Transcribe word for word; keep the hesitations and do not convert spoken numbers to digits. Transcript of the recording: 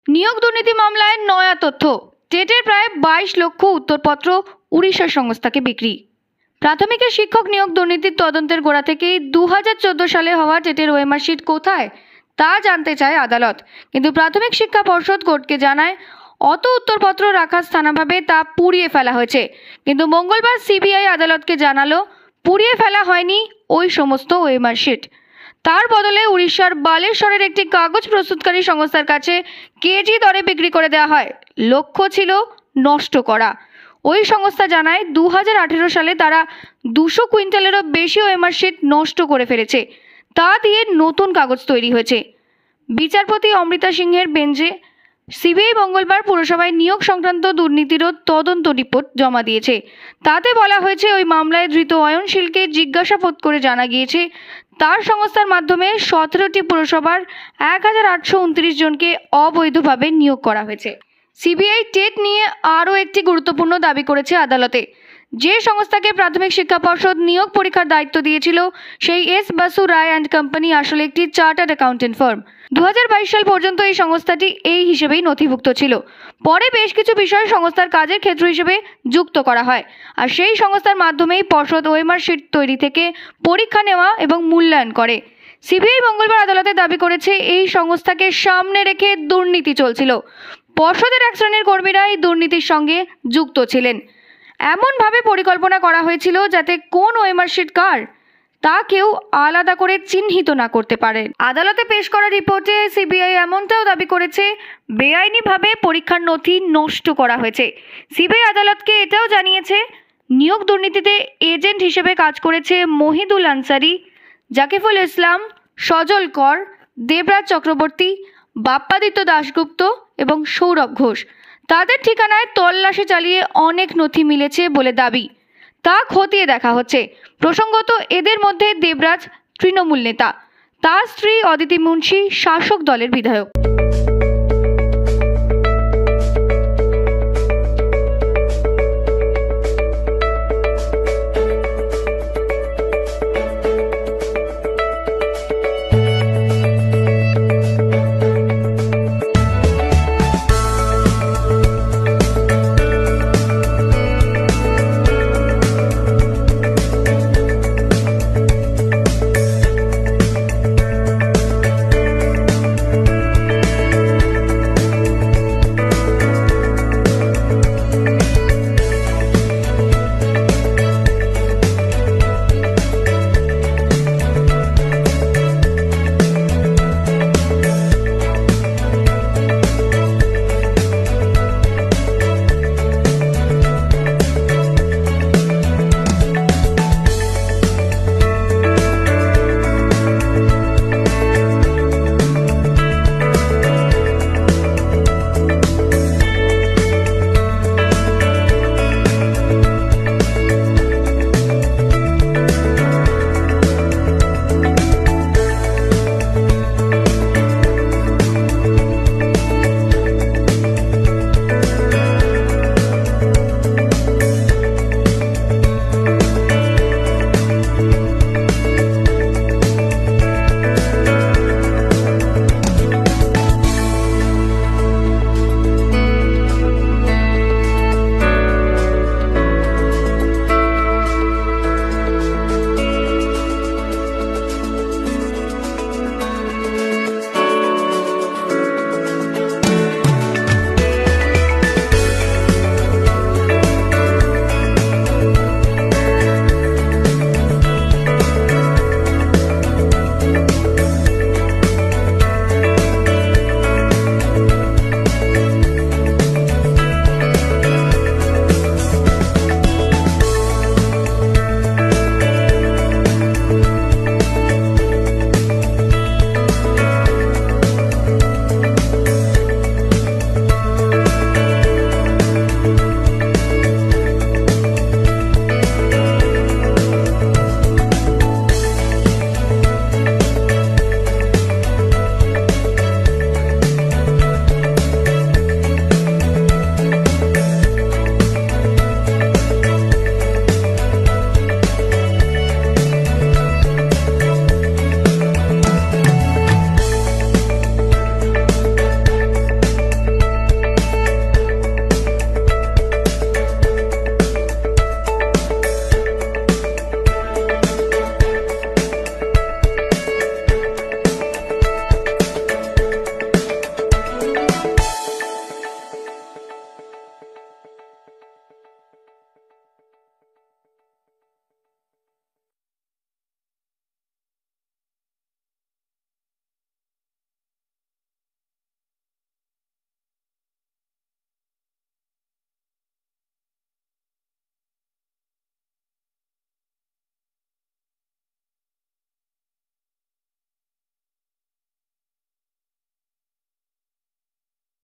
নিয়োগ দুর্নীতি মামলায় নয়া তথ্য, টেটের প্রায় বাইশ লক্ষ উত্তরপত্র উড়িষ্যা সংস্থাকে বিক্রি। প্রাথমিকের শিক্ষক নিয়োগ দুর্নীতির তদন্তের গোড়া থেকেই দু হাজার চোদ্দ সালে হওয়া টেটের ওএমআর শিট কোথায় তা জানতে চায় আদালত, কিন্তু প্রাথমিক শিক্ষা পর্ষদ কোর্টকে জানায় অত উত্তরপত্র রাখা স্থানাভাবে তা পুড়িয়ে ফেলা হয়েছে। কিন্তু মঙ্গলবার সিবিআই আদালতকে জানালো পুড়িয়ে ফেলা হয়নি ওই সমস্ত ওএমআর শিট। তার বদলে উড়িষ্যার বালেশ্বরের একটি কাগজ প্রস্তুতকারী সংস্থার কাছে কেজি দরে বিক্রি করে দেওয়া হয়। লক্ষ্য ছিল নষ্ট করা। ওই সংস্থা জানায় দু হাজার আঠেরো সালে তারা দুশো কুইন্টালেরও বেশি ওএমআর শিট নষ্ট করে ফেলেছে। তা দিয়ে নতুন কাগজ তৈরি হয়েছে। বিচারপতি অমৃতা সিংহের বেঞ্চে সিবিআই মঙ্গলবার পুরসভায় নিয়োগ সংক্রান্ত দুর্নীতিরও তদন্ত রিপোর্ট জমা দিয়েছে। তাতে বলা হয়েছে ওই মামলায় ধৃত অয়নশীলকে জিজ্ঞাসাবাদ করে জানা গিয়েছে তার সংস্থার মাধ্যমে সতেরোটি পুরসভার এক হাজার আটশো উনত্রিশ জনকে অবৈধভাবে নিয়োগ করা হয়েছে। সিবিআই টেট নিয়ে আরও একটি গুরুত্বপূর্ণ দাবি করেছে আদালতে। যে সংস্থাকে প্রাথমিক শিক্ষা পর্ষদ নিয়োগ পরীক্ষার দায়িত্ব দিয়েছিল সেই S Basu Ray and company আসলে একটি চার্টার্ড অ্যাকাউন্টেন্ট ফার্ম। দু হাজার বাইশ সাল পর্যন্ত এই সংস্থাটি এই হিসেবেই নথিভুক্ত ছিল। পরে বেশ কিছু বিষয় সংস্থার কাজের ক্ষেত্র হিসেবে যুক্ত করা হয়, আর সেই সংস্থার মাধ্যমেই পর্ষদ ওএমআর শিট তৈরি থেকে পরীক্ষা নেওয়া এবং মূল্যায়ন করে। সিবিআই মঙ্গলবার আদালতে দাবি করেছে এই সংস্থাকে সামনে রেখে দুর্নীতি চলছিল। পর্ষদের এক শ্রেণীর কর্মীরা এই দুর্নীতির সঙ্গে যুক্ত ছিলেন। এমনভাবে পরিকল্পনা করা হয়েছিল যাতে কোন ওএমআর শিট কার তা কেউ আলাদা করে চিহ্নিত না করতে পারে। আদালতে পেশ করা রিপোর্টে সিবিআই এমনটাও দাবি করেছে বেআইনিভাবে পরীক্ষার নথি নষ্ট করা হয়েছে। সিবিআই আদালতকে এটাও জানিয়েছে নিয়োগ দুর্নীতিতে এজেন্ট হিসেবে কাজ করেছে মহিদুল আনসারি, জাকিফুল ইসলাম, সজল কর, দেবরাজ চক্রবর্তী, বাপ্পাদিত্য দাশগুপ্ত এবং সৌরভ ঘোষ। তাদের ঠিকানায় তল্লাশি চালিয়ে অনেক নথি মিলেছে বলে দাবি। তা খতিয়ে দেখা হচ্ছে। প্রসঙ্গত, এদের মধ্যে দেবরাজ তৃণমূল নেতা, তার স্ত্রী অদিতি মুন্সি শাসক দলের বিধায়ক।